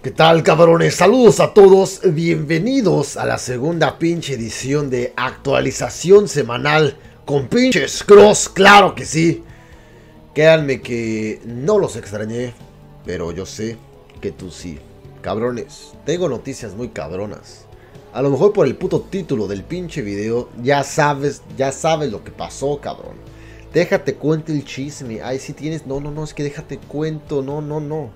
¿Qué tal, cabrones? Saludos a todos, bienvenidos a la segunda pinche edición de actualización semanal con pinches Cross, claro que sí. Créanme que no los extrañé, pero yo sé que tú sí. Cabrones, tengo noticias muy cabronas. A lo mejor por el puto título del pinche video ya sabes lo que pasó, cabrón. Déjate cuento el chisme. Ay, si tienes... No, es que déjate cuento, no.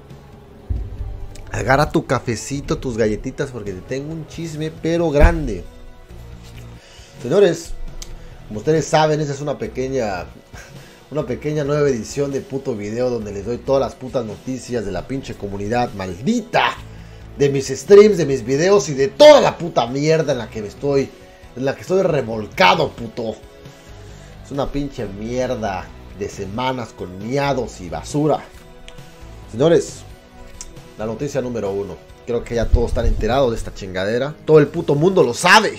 Agarra tu cafecito, tus galletitas, porque te tengo un chisme, pero grande. Señores, como ustedes saben, esta es una pequeña nueva edición de puto video donde les doy todas las putas noticias de la pinche comunidad maldita, de mis streams, de mis videos y de toda la puta mierda en la que estoy revolcado, puto. Es una pinche mierda de semanas con miados y basura. Señores, la noticia número 1. Creo que ya todos están enterados de esta chingadera. Todo el puto mundo lo sabe.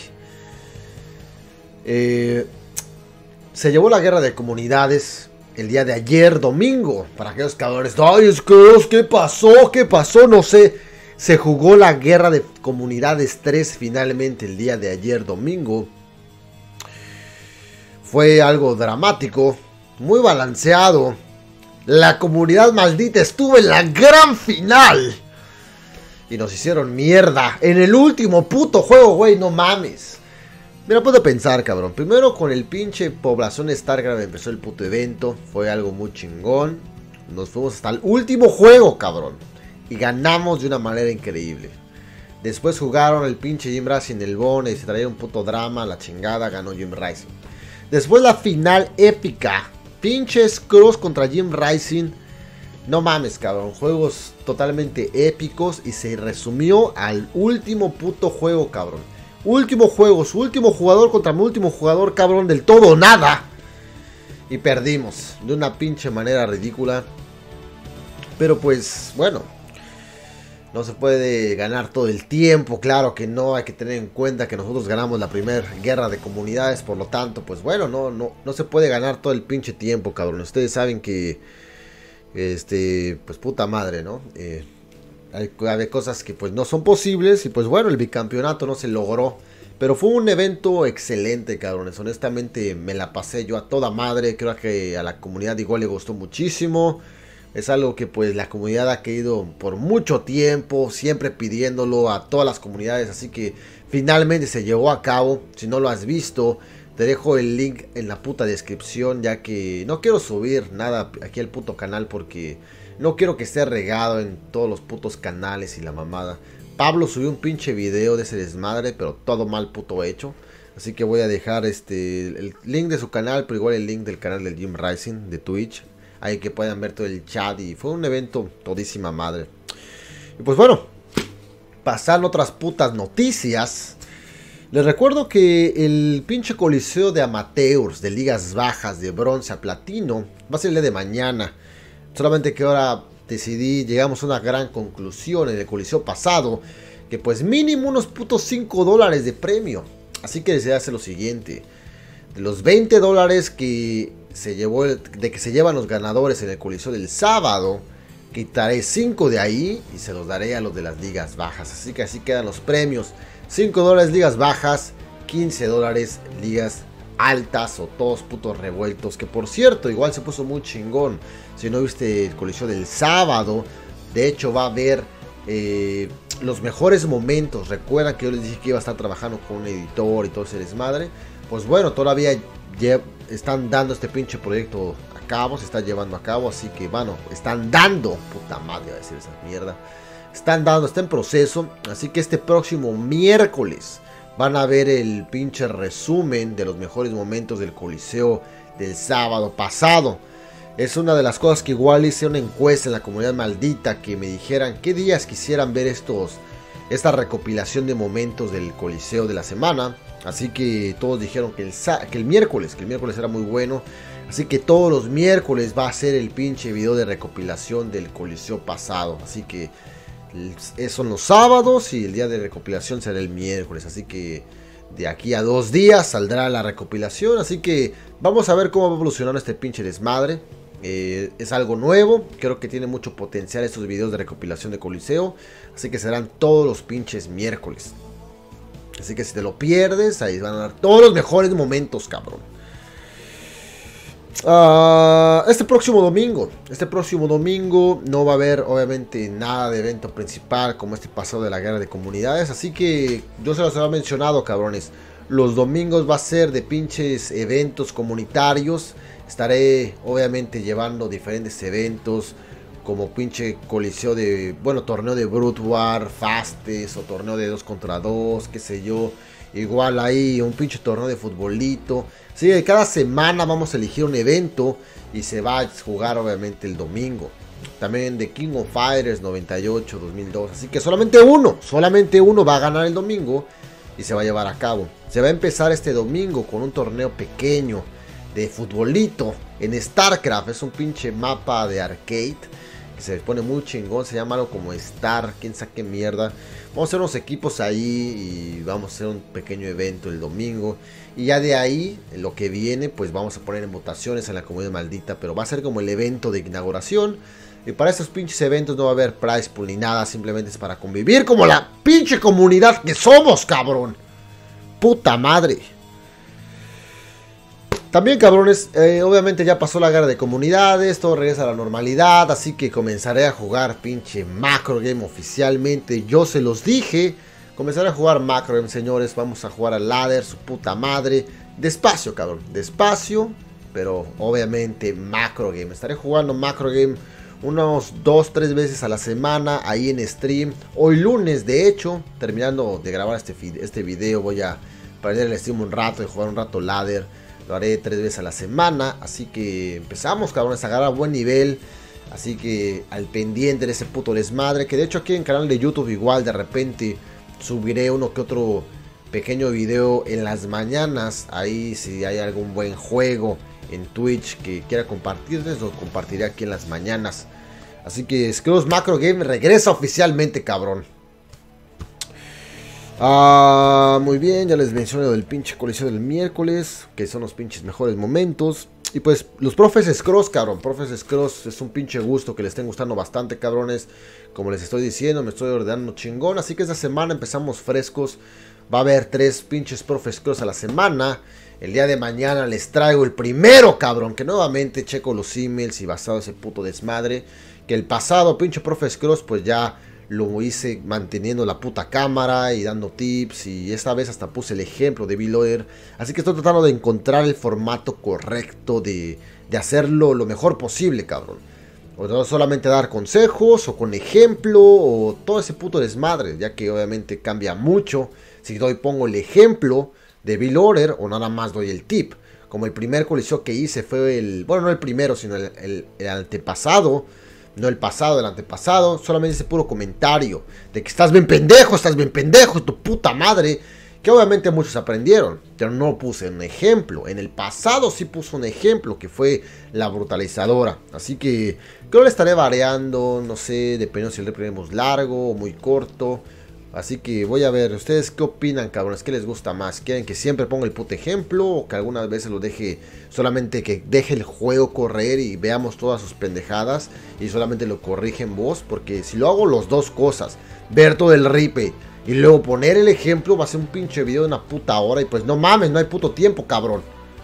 Se llevó la guerra de comunidades el día de ayer, domingo. Para aquellos cabrones. Ay, ¿qué pasó? No sé. Se jugó la guerra de comunidades 3 finalmente el día de ayer, domingo. Fue algo dramático. Muy balanceado. La comunidad maldita estuvo en la gran final. Y nos hicieron mierda. En el último puto juego, güey. No mames. Mira, puedo pensar, cabrón. Primero con el pinche población StarCraft empezó el puto evento. Fue algo muy chingón. Nos fuimos hasta el último juego, cabrón. Y ganamos de una manera increíble. Después jugaron el pinche Jim Rising, el Bone. Y se traía un puto drama. La chingada, ganó Jim Rising. Después la final épica. Pinches Cross contra Jim Rising. No mames, cabrón. Juegos totalmente épicos. Y se resumió al último puto juego, cabrón. Último juego. Su último jugador contra mi último jugador, cabrón. Del todo o nada. Y perdimos. De una pinche manera ridícula. Pero pues, bueno. No se puede ganar todo el tiempo. Claro que no. Hay que tener en cuenta que nosotros ganamos la primera guerra de comunidades. Por lo tanto, pues bueno, no se puede ganar todo el pinche tiempo, cabrón. Ustedes saben que... pues puta madre, ¿no? Hay cosas que pues no son posibles. Y pues bueno, el bicampeonato no se logró. Pero fue un evento excelente, cabrones. Honestamente me la pasé yo a toda madre. Creo que a la comunidad igual le gustó muchísimo. Es algo que pues la comunidad ha querido por mucho tiempo, siempre pidiéndolo a todas las comunidades, así que finalmente se llevó a cabo. Si no lo has visto, te dejo el link en la puta descripción, ya que no quiero subir nada aquí al puto canal porque no quiero que esté regado en todos los putos canales y la mamada. Pablo subió un pinche video de ese desmadre, pero todo mal puto hecho. Así que voy a dejar el link de su canal, pero igual el link del canal del Jim Rising de Twitch. Ahí que puedan ver todo el chat. Y fue un evento todísima madre. Y pues bueno, pasando otras putas noticias. Les recuerdo que el pinche coliseo de amateurs, de ligas bajas, de bronce a platino, va a ser el día de mañana. Solamente que ahora llegamos a una gran conclusión en el coliseo pasado. Que pues mínimo unos putos $5 de premio. Así que se hace lo siguiente. De los $20 que se llevan los ganadores en el coliseo del sábado, quitaré 5 de ahí y se los daré a los de las ligas bajas. Así que así quedan los premios. $5 ligas bajas, $15 ligas altas o todos putos revueltos. Que por cierto, igual se puso muy chingón. Si no viste el coliseo del sábado, de hecho va a haber los mejores momentos. Recuerda que yo les dije que iba a estar trabajando con un editor y todo ese desmadre. Pues bueno, todavía están dando este pinche proyecto a cabo, se está llevando a cabo, así que bueno, están dando, puta madre, voy a decir esa mierda, está en proceso, así que este próximo miércoles van a ver el pinche resumen de los mejores momentos del coliseo del sábado pasado. Es una de las cosas que igual hice una encuesta en la comunidad maldita, que me dijeran qué días quisieran ver esta recopilación de momentos del coliseo de la semana. Así que todos dijeron que el miércoles era muy bueno. Así que todos los miércoles va a ser el pinche video de recopilación del coliseo pasado. Así que son los sábados y el día de recopilación será el miércoles. Así que de aquí a 2 días saldrá la recopilación. Así que vamos a ver cómo va evolucionando este pinche desmadre. Es algo nuevo, creo que tiene mucho potencial estos videos de recopilación de Coliseo. Así que serán todos los pinches miércoles. Así que si te lo pierdes, ahí van a dar todos los mejores momentos, cabrón. Este próximo domingo no va a haber obviamente nada de evento principal como este pasado de la guerra de comunidades. Así que yo se los había mencionado, cabrones. Los domingos va a ser de pinches eventos comunitarios. Estaré obviamente llevando diferentes eventos como pinche coliseo de, bueno, torneo de Brute War, Fastes o torneo de 2 contra 2, qué sé yo. Igual ahí un pinche torneo de futbolito. Sí, cada semana vamos a elegir un evento y se va a jugar obviamente el domingo. También de King of Fighters 98, 2002. Así que solamente uno va a ganar el domingo y se va a llevar a cabo. Se va a empezar este domingo con un torneo pequeño de futbolito en StarCraft. Es un pinche mapa de arcade que se pone muy chingón. Se llama algo como Star, quién sabe qué mierda. Vamos a hacer unos equipos ahí y vamos a hacer un pequeño evento el domingo. Y ya de ahí, lo que viene, pues vamos a poner en votaciones en la comunidad maldita. Pero va a ser como el evento de inauguración. Y para estos pinches eventos no va a haber prize pool ni nada. Simplemente es para convivir como la pinche comunidad que somos, cabrón. Puta madre. También, cabrones, obviamente ya pasó la guerra de comunidades, todo regresa a la normalidad, así que comenzaré a jugar pinche Macro Game oficialmente. Yo se los dije, comenzaré a jugar Macro Game, señores. Vamos a jugar al ladder, su puta madre. Despacio, cabrón, despacio, pero obviamente Macro Game. Estaré jugando Macro Game unos 2-3 veces a la semana, ahí en stream. Hoy lunes, de hecho, terminando de grabar este video, voy a perder el stream un rato y jugar un rato ladder. Lo haré 3 veces a la semana. Así que empezamos, cabrones, a agarrar buen nivel. Así que al pendiente de ese puto desmadre. Que de hecho aquí en el canal de YouTube igual de repente subiré uno que otro pequeño video en las mañanas. Ahí si hay algún buen juego en Twitch que quiera compartirles, lo compartiré aquí en las mañanas. Así que Scrolls Macro Game regresa oficialmente, cabrón. Muy bien, ya les mencioné lo del pinche coliseo del miércoles, que son los pinches mejores momentos. Y pues los Profes Scrolls, cabrón, Profes Scrolls es un pinche gusto que les estén gustando bastante, cabrones. Como les estoy diciendo, me estoy ordenando chingón. Así que esta semana empezamos frescos. Va a haber 3 pinches Profes Scrolls a la semana. El día de mañana les traigo el primero, cabrón, que nuevamente checo los emails y basado ese puto desmadre. Que el pasado pinche Profes Scrolls pues ya lo hice manteniendo la puta cámara y dando tips. Y esta vez hasta puse el ejemplo de Beloader. Así que estoy tratando de encontrar el formato correcto de hacerlo lo mejor posible, cabrón. O no solamente dar consejos o con ejemplo o todo ese puto desmadre. Ya que obviamente cambia mucho si pongo el ejemplo de Beloader o nada más doy el tip. Como el primer coliseo que hice fue el... Bueno, no el primero, sino el antepasado. No el pasado, el antepasado. Solamente ese puro comentario de que estás bien pendejo, tu puta madre. Que obviamente muchos aprendieron, pero no puse un ejemplo. En el pasado sí puse un ejemplo, que fue la brutalizadora. Así que creo que le estaré variando, no sé, dependiendo si el reprimimos largo o muy corto. Así que voy a ver, ¿ustedes qué opinan, cabrones? ¿Qué les gusta más? ¿Quieren que siempre ponga el puto ejemplo? ¿O que algunas veces lo deje, solamente que deje el juego correr y veamos todas sus pendejadas y solamente lo corrige en voz? Porque si lo hago las dos cosas, ver todo el ripe y luego poner el ejemplo, va a ser un pinche video de una puta hora. Y pues no mames, no hay puto tiempo, cabrón.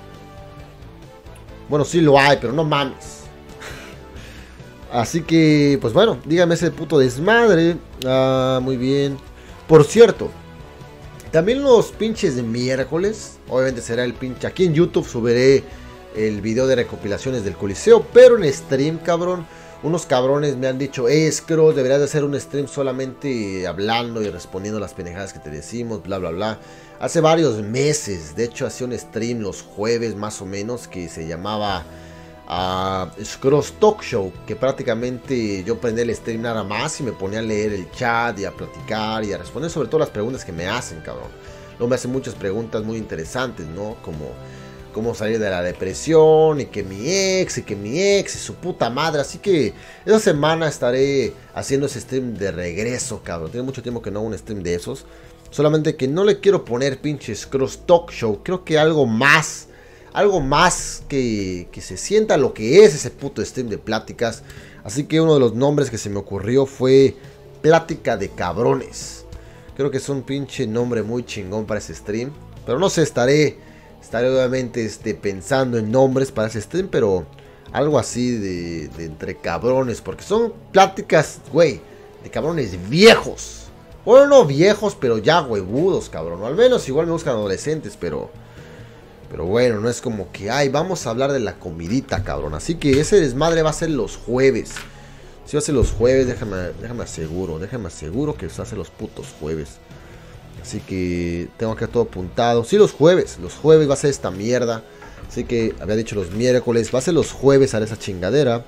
Bueno, sí lo hay, pero no mames. Así que, pues bueno, díganme ese puto desmadre. Muy bien. Por cierto, también los pinches de miércoles, obviamente será el pinche, aquí en YouTube subiré el video de recopilaciones del coliseo, pero en stream, cabrón, unos cabrones me han dicho, Scrolls, deberías de hacer un stream solamente hablando y respondiendo las pendejadas que te decimos, bla bla bla. Hace varios meses, de hecho hacía un stream los jueves más o menos, que se llamaba Scrolls Talk Show, que prácticamente yo prendía el stream nada más y me ponía a leer el chat y a platicar y a responder sobre todo las preguntas que me hacen, cabrón. Luego me hacen muchas preguntas muy interesantes, ¿no? Como cómo salir de la depresión y que mi ex y su puta madre. Así que esa semana estaré haciendo ese stream de regreso, cabrón. Tiene mucho tiempo que no hago un stream de esos. Solamente que no le quiero poner pinche Scrolls Talk Show. Creo que algo más algo más que se sienta lo que es ese puto stream de pláticas. Así que uno de los nombres que se me ocurrió fue Plática de Cabrones. Creo que es un pinche nombre muy chingón para ese stream. Pero no sé, estaré obviamente pensando en nombres para ese stream, pero algo así de entre cabrones, porque son pláticas, güey, de cabrones viejos. Bueno, no viejos, pero ya huevudos, cabrón. O al menos igual me buscan adolescentes, pero bueno, no es como que, ay, vamos a hablar de la comidita, cabrón. Así que ese desmadre va a ser los jueves. Si va a ser los jueves, déjame aseguro que se hace los putos jueves. Así que tengo que todo apuntado. Sí, los jueves va a ser esta mierda. Así que había dicho los miércoles, va a ser los jueves haré esa chingadera.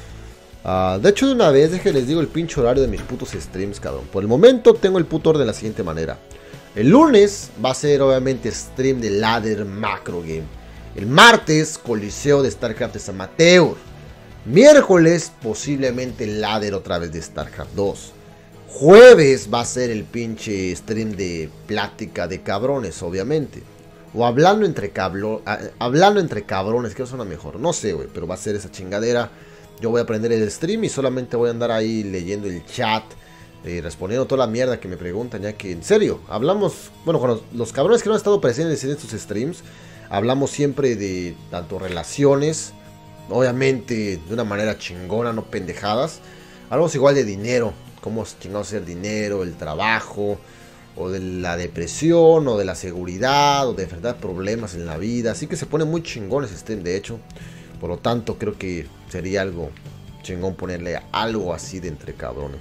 De hecho, de una vez, les digo el pinche horario de mis putos streams, cabrón. Por el momento tengo el puto orden de la siguiente manera. El lunes va a ser obviamente stream de Ladder Macro Game. El martes, Coliseo de StarCraft Amateur. Miércoles, posiblemente Ladder otra vez de StarCraft 2. Jueves va a ser el pinche stream de Plática de Cabrones, obviamente. O hablando entre cabrones, que suena mejor. No sé, güey, pero va a ser esa chingadera. Yo voy a aprender el stream y solamente voy a andar ahí leyendo el chat. Respondiendo toda la mierda que me preguntan, ya que en serio, hablamos, bueno, con los cabrones que no han estado presentes en estos streams, hablamos siempre de tanto relaciones, obviamente de una manera chingona, no pendejadas. Hablamos igual de dinero, cómo chingados hacer dinero, el trabajo, o de la depresión, o de la seguridad, o de enfrentar problemas en la vida. Así que se pone muy chingón ese stream, de hecho. Por lo tanto, creo que sería algo chingón ponerle algo así de entre cabrones.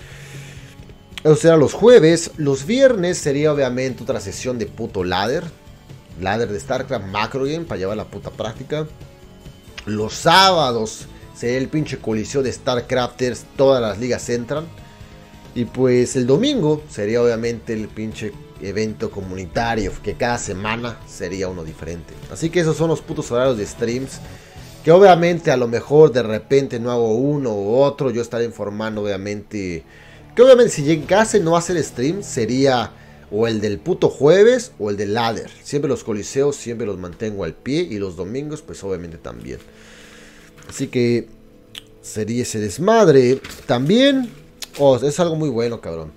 Eso será los jueves. Los viernes sería obviamente otra sesión de puto ladder. Ladder de StarCraft Macro Game para llevar la puta práctica. Los sábados sería el pinche coliseo de StarCrafters. Todas las ligas entran. Y pues el domingo sería obviamente el pinche evento comunitario. Que cada semana sería uno diferente. Así que esos son los putos horarios de streams. Que obviamente a lo mejor de repente no hago uno u otro. Yo estaré informando obviamente. Que obviamente si llegase no a hacer stream sería o el del puto jueves o el del ladder. Siempre los coliseos siempre los mantengo al pie. Y los domingos pues obviamente también. Así que sería ese desmadre. También es algo muy bueno, cabrón.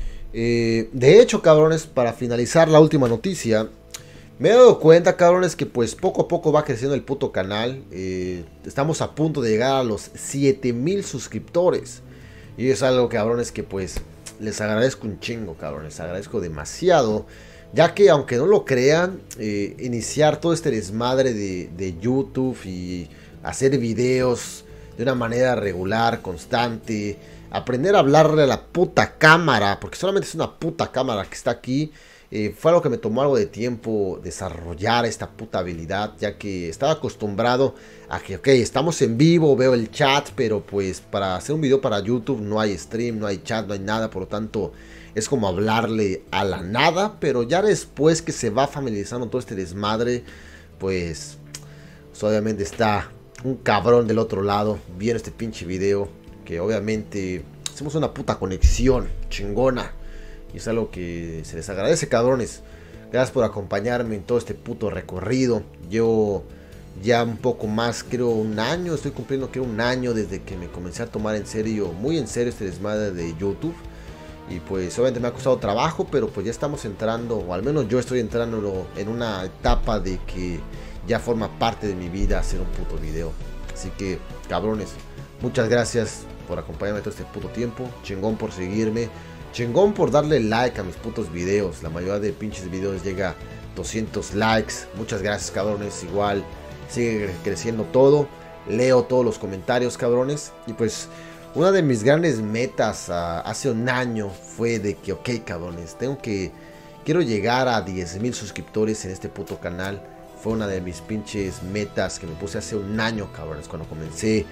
De hecho, cabrones, para finalizar la última noticia, me he dado cuenta, cabrones, que pues poco a poco va creciendo el puto canal. Estamos a punto de llegar a los 7000 suscriptores. Y es algo, cabrones, que pues les agradezco un chingo, cabrones. Les agradezco demasiado. Ya que aunque no lo crean, iniciar todo este desmadre de YouTube y hacer videos de una manera regular, constante, aprender a hablarle a la puta cámara, porque solamente es una puta cámara que está aquí. Fue algo que me tomó algo de tiempo desarrollar esta puta habilidad, ya que estaba acostumbrado a que, ok, estamos en vivo, veo el chat, pero pues para hacer un video para YouTube no hay stream, no hay chat, no hay nada, por lo tanto es como hablarle a la nada. Pero ya después que se va familiarizando todo este desmadre, pues obviamente está un cabrón del otro lado viendo este pinche video, que obviamente hacemos una puta conexión chingona. Y es algo que se les agradece, cabrones. Gracias por acompañarme en todo este puto recorrido. Yo ya un poco más, creo un año. Estoy cumpliendo creo un año desde que me comencé a tomar en serio, muy en serio este desmadre de YouTube. Y pues obviamente me ha costado trabajo, pero pues ya estamos entrando, o al menos yo estoy entrando en una etapa de que ya forma parte de mi vida hacer un puto video. Así que, cabrones, muchas gracias por acompañarme todo este puto tiempo. Chingón por seguirme. Chingón por darle like a mis putos videos. La mayoría de pinches videos llega a 200 likes. Muchas gracias, cabrones. Igual sigue creciendo todo. Leo todos los comentarios, cabrones. Y pues una de mis grandes metas hace un año fue de que, ok, cabrones, quiero llegar a 10,000 suscriptores en este puto canal. Fue una de mis pinches metas que me puse hace un año, cabrones, cuando comencé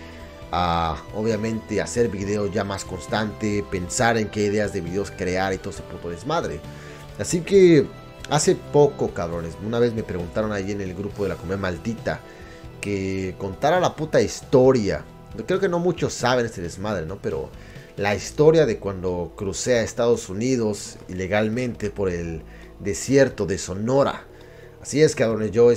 a, obviamente, hacer videos ya más constante, pensar en qué ideas de videos crear y todo ese puto desmadre. Así que hace poco, cabrones, una vez me preguntaron ahí en el grupo de la comedia maldita que contara la puta historia. Creo que no muchos saben este desmadre, ¿no? Pero la historia de cuando crucé a Estados Unidos ilegalmente por el desierto de Sonora. Así es, cabrones, yo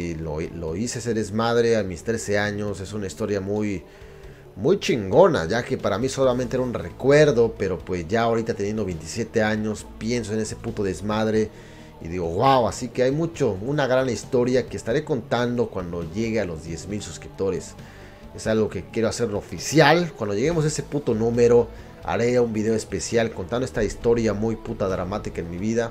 lo hice ese desmadre a mis 13 años. Es una historia muy chingona, ya que para mí solamente era un recuerdo, pero pues ya ahorita teniendo 27 años, pienso en ese puto desmadre y digo, wow, así que hay una gran historia que estaré contando cuando llegue a los 10,000 suscriptores. Es algo que quiero hacerlo oficial. Cuando lleguemos a ese puto número, haré un video especial contando esta historia muy puta dramática en mi vida.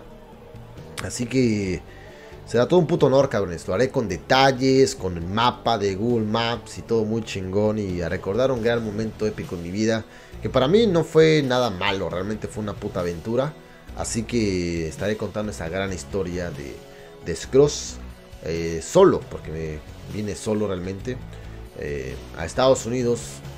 Así que será todo un puto honor, cabrones. Lo haré con detalles, con el mapa de Google Maps y todo muy chingón. Y a recordar un gran momento épico en mi vida, que para mí no fue nada malo, realmente fue una puta aventura. Así que estaré contando esa gran historia de Scrooge solo, porque me vine solo realmente a Estados Unidos,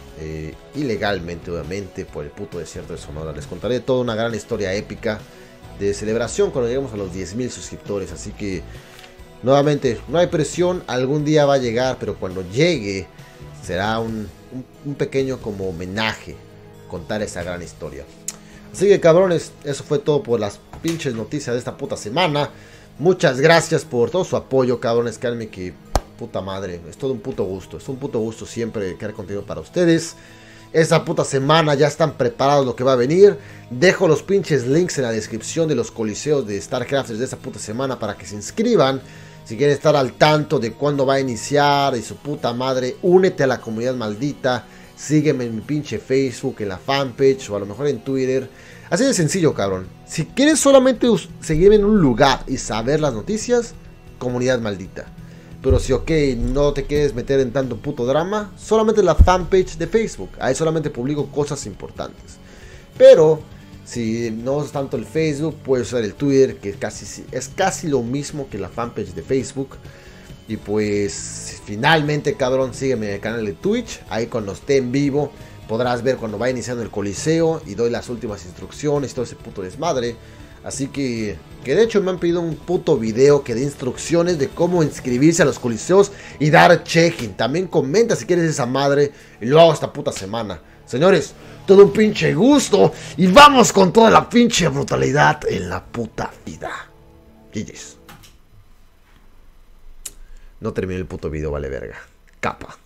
ilegalmente obviamente, por el puto desierto de Sonora. Les contaré toda una gran historia épica de celebración cuando lleguemos a los 10,000 suscriptores. Así que nuevamente, no hay presión, algún día va a llegar, pero cuando llegue será un pequeño como homenaje, contar esa gran historia. Así que cabrones, eso fue todo por las pinches noticias de esta puta semana. Muchas gracias por todo su apoyo, cabrones. Créanme que puta madre, es todo un puto gusto. Es un puto gusto siempre crear contenido para ustedes. Esta puta semana ya están preparados lo que va a venir. Dejo los pinches links en la descripción de los coliseos de StarCrafters de esta puta semana para que se inscriban. Si quieren estar al tanto de cuándo va a iniciar y su puta madre, únete a la comunidad maldita. Sígueme en mi pinche Facebook, en la fanpage o a lo mejor en Twitter. Así de sencillo, cabrón. Si quieres solamente seguirme en un lugar y saber las noticias, comunidad maldita. Pero si, ok, no te quieres meter en tanto puto drama, solamente la fanpage de Facebook. Ahí solamente publico cosas importantes. Pero si no es tanto el Facebook, puedes usar el Twitter, que es casi lo mismo que la fanpage de Facebook. Y pues finalmente, cabrón, sígueme en el canal de Twitch. Ahí cuando esté en vivo podrás ver cuando va iniciando el coliseo y doy las últimas instrucciones, todo ese puto desmadre. Así que de hecho me han pedido un puto video que dé instrucciones de cómo inscribirse a los coliseos y dar check-in. También comenta si quieres esa madre y lo hago esta puta semana. Señores, todo un pinche gusto y vamos con toda la pinche brutalidad en la puta vida. GG's. No terminé el puto video, vale verga. Capa.